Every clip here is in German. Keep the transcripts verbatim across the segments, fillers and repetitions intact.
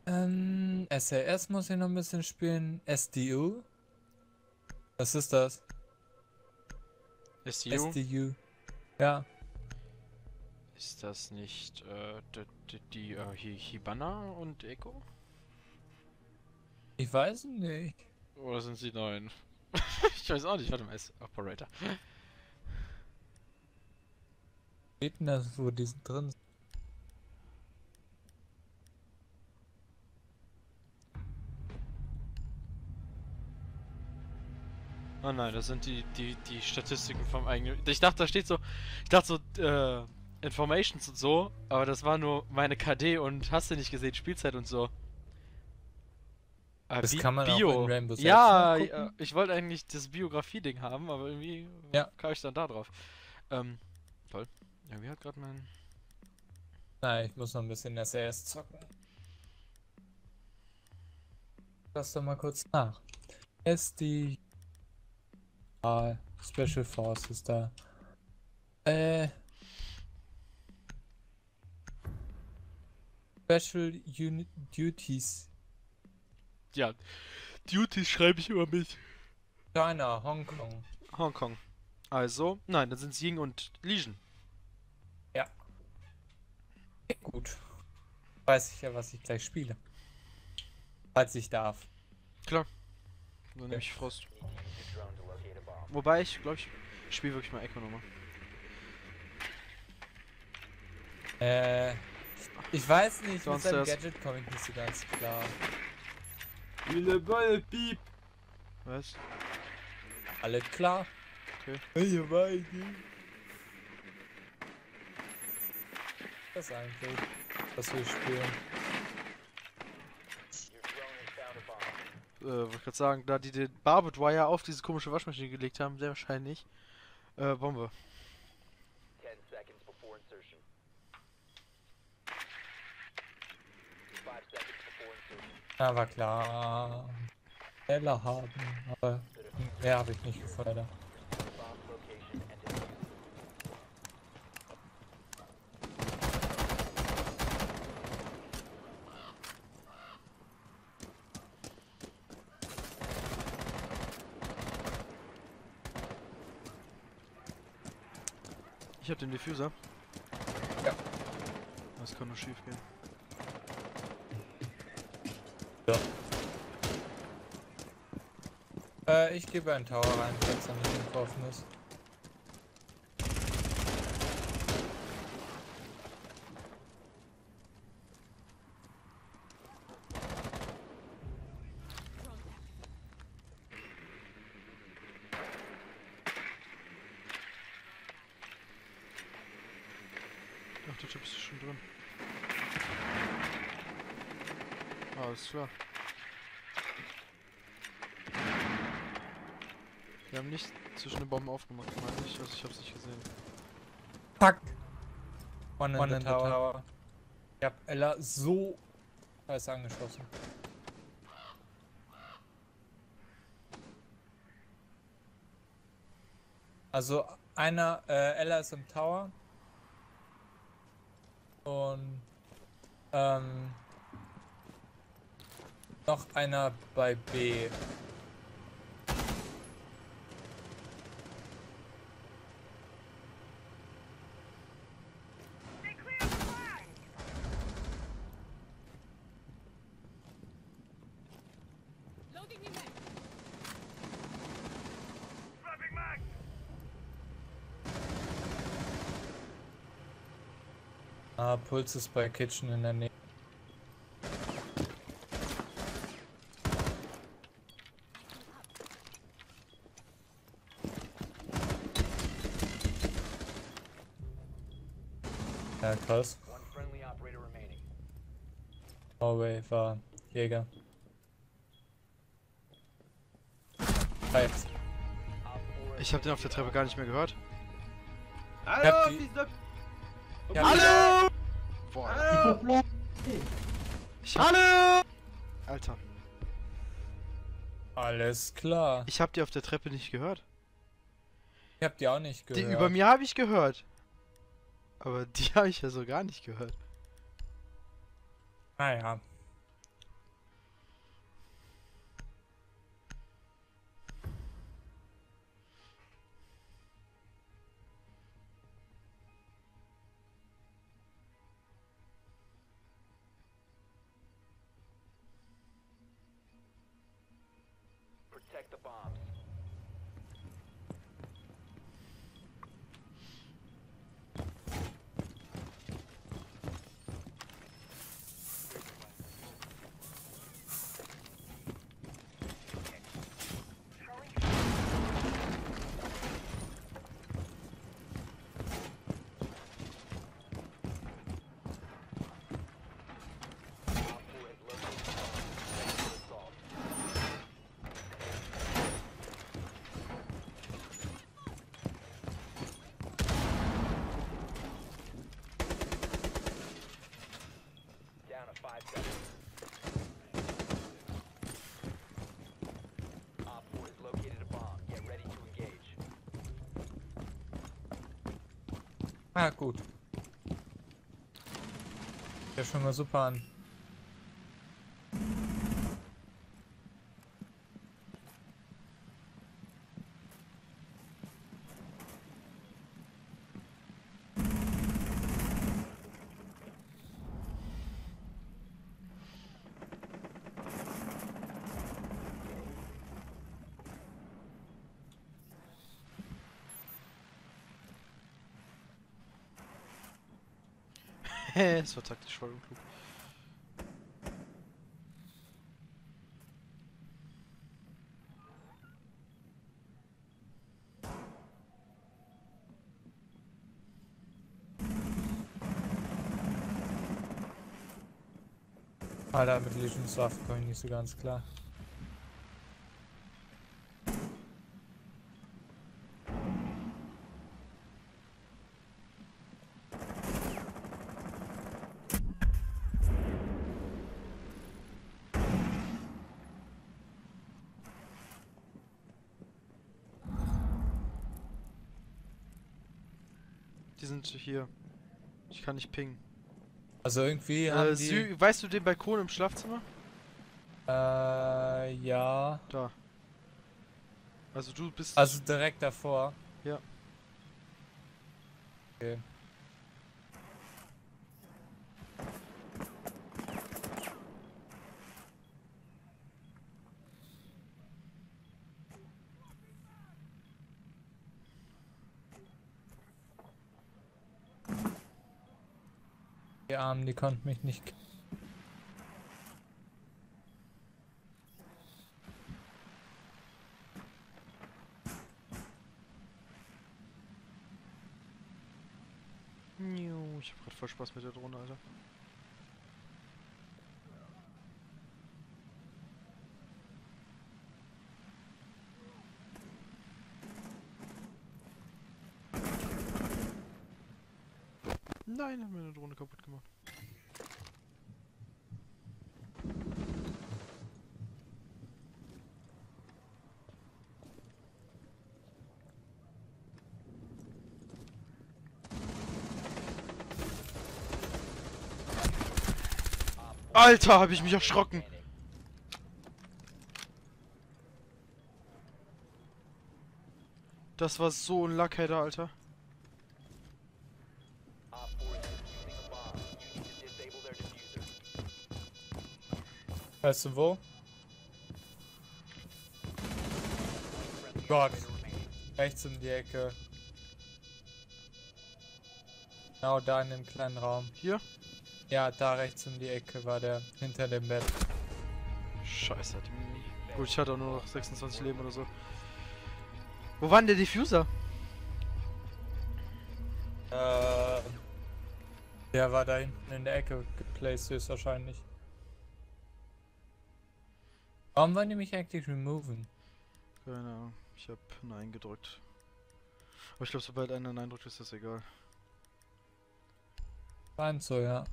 Ähm, S R S muss ich noch ein bisschen spielen. S D U? Was ist das? S D U? S D U. Ja. Ist das nicht äh, die, die, die äh, Hi- Hibana und Echo? Ich weiß nicht. Oder sind sie neuen? Ich weiß auch nicht, warte mal, ist Operator. Steht denn das, wo die sind drin? Oh nein, das sind die, die, die Statistiken vom eigenen. Ich dachte, da steht so. Ich dachte so, äh, Informations und so, aber das war nur meine K D und hast du nicht gesehen, Spielzeit und so. Ah, Das Bi kann man auch in Bio. Rainbow Six Ja, ja, nachgucken. ich wollte eigentlich das Biografie-Ding haben, aber irgendwie Ja. kam ich dann da drauf. Ähm, toll. Ja, wie hat gerade mein. Nein, ich muss noch ein bisschen S R S zocken. Lass doch mal kurz nach. S D U. Special Forces da. Äh. Special Unit Duties. Ja, Duties schreibe ich über mich. China, Hongkong. Hongkong. Also, nein, dann sind es Ying und Legion. Ja. Gut. Weiß ich ja, was ich gleich spiele. Falls ich darf. Klar. Dann nehme ich Frost. Wobei ich, glaube ich, spiele wirklich mal Echo nochmal. Äh. Ich weiß nicht, mit Downstairs. seinem Gadget komme ich nicht so ganz klar. Wille Ball, piep! Was? Alles klar? Okay. Hey, weiß ich. Was eigentlich? Was wir spielen. Äh, wollte ich gerade sagen, da die den Barbed Wire auf diese komische Waschmaschine gelegt haben, sehr wahrscheinlich. Äh, Bombe. Ja, war klar. Heller haben, aber mehr habe ich nicht gefordert. Ich hab den Diffuser. Ja. Das kann nur schief gehen. Ja. Äh, ich gebe einen Tower rein, falls er nicht getroffen ist. Ach, der Typ ist schon drin. Alles klar. Wir haben nicht zwischen den Bomben aufgemacht, meine ich. Also ich hab's nicht gesehen. Fuck! One in, One the, in tower. the tower. Ich hab Ella so scheiße angeschossen. Also einer, äh, Ella ist im Tower. Und ähm, noch einer bei B. Ah, Puls ist bei Kitchen in der Nähe. Ja, krass. Norway war Jäger. Rechts. Ich hab den auf der Treppe gar nicht mehr gehört. Hallo, die- Fiesdop! Ja, Hallo! Boah. Ich hab, Hallo! Alter. Alles klar. Ich hab die auf der Treppe nicht gehört. Ich hab die auch nicht Die gehört. über mir habe ich gehört. Aber die habe ich ja so gar nicht gehört. Naja. Ah, gut. Ja, schon mal super an. Das war taktisch voll unklug. Alter, mit Legiondswaffen komme ich nicht so ganz klar. Die sind hier. Ich kann nicht pingen. Also irgendwie Äh, haben die... Sü weißt du den Balkon im Schlafzimmer? Äh, ja. Da. Also du bist... Also direkt davor. Ja. Okay. Die Armen, die konnten mich nicht... Ich hab grad voll Spaß mit der Drohne, Alter. Nein, hat meine Drohne kaputt gemacht. Alter, hab ich mich erschrocken. Das war so ein Luckheader, Alter. Weißt du wo? Gott. Rechts um die Ecke. Genau da in dem kleinen Raum. Hier? Ja, da rechts um die Ecke war der, hinter dem Bett. Scheiße, hat die... Gut, ich hatte auch nur noch sechsundzwanzig Leben oder so. Wo war denn der Diffuser? Äh, der war da hinten in der Ecke geplaced, höchstwahrscheinlich. Warum wollen die mich eigentlich removen? Keine Ahnung, ich hab Nein gedrückt. Aber ich glaube, sobald einer Nein drückt, ist das egal. Scheint so, ja.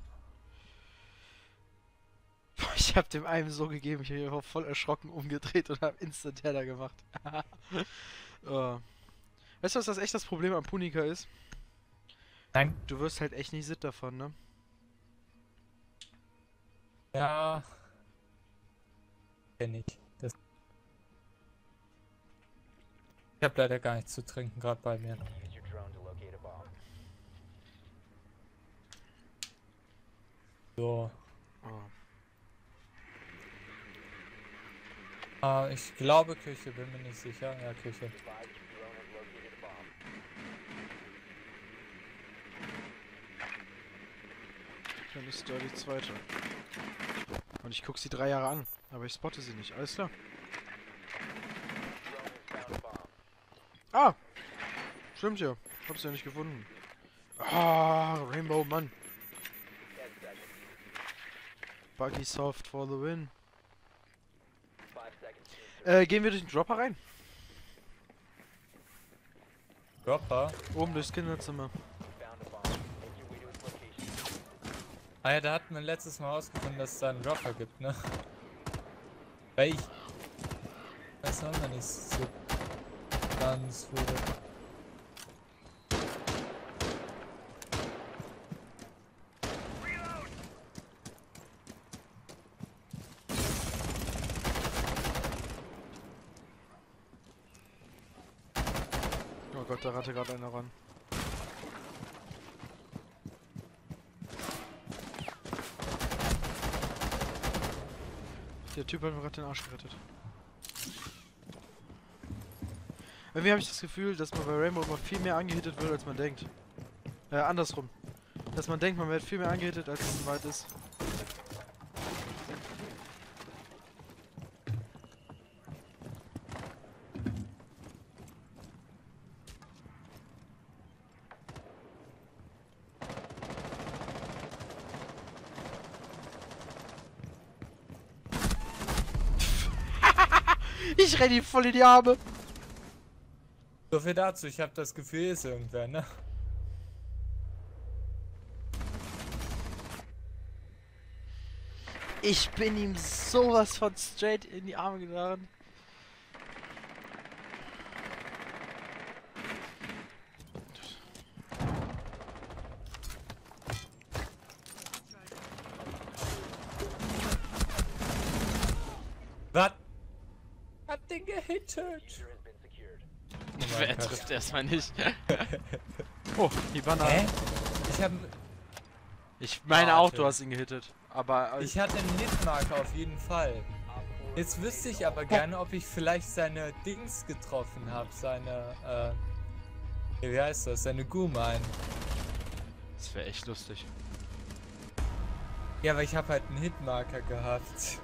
Ich hab dem einen so gegeben, ich habe voll erschrocken umgedreht und hab Instant Header gemacht. Oh. Weißt du, was das echt das Problem am Punika ist? Nein. Du wirst halt echt nicht sitt davon, ne? Ja. Kenn ich. Das ich hab leider gar nichts zu trinken, gerade bei mir. So. Oh. Ah, ich glaube Küche, bin mir nicht sicher. Ja, Küche. Dann ist da die zweite. Und ich guck sie drei Jahre an, aber ich spotte sie nicht. Alles klar. Ah! Stimmt ja. Hab's ja nicht gefunden. Ah, Rainbow, Mann. Buggy soft for the win. Äh, gehen wir durch den Dropper rein? Dropper? Oben durchs Kinderzimmer. Ah ja, da hatten wir letztes Mal ausgefunden, dass es da einen Dropper gibt, ne? Weil ich... weiß noch nicht so ganz wurde. Gott, da rannte gerade einer ran. Der Typ hat mir gerade den Arsch gerettet. Irgendwie habe ich das Gefühl, dass man bei Rainbow immer viel mehr angehittet wird, als man denkt. Äh, andersrum. Dass man denkt, man wird viel mehr angehittet, als es weit ist. Ich renne ihm voll in die Arme. So viel dazu, ich habe das Gefühl, hier ist irgendwer, ne? Ich bin ihm sowas von straight in die Arme gefahren. Was? Hat den gehittet? Wer trifft erstmal nicht? Oh, die Banane. Hä? Ich hab... Ich meine Warte. auch, du hast ihn gehittet. Aber Ich hatte einen Hitmarker auf jeden Fall. Jetzt wüsste ich aber gerne, ob ich vielleicht seine Dings getroffen habe. Seine, äh... Wie heißt das? Seine Gu-Mine. das wäre echt lustig. Ja, aber ich habe halt einen Hitmarker gehabt.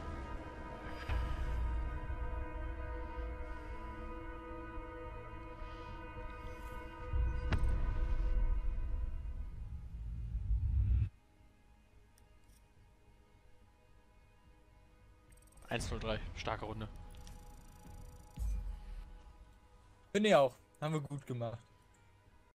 eins null drei, starke Runde. Finde ich auch. Haben wir gut gemacht.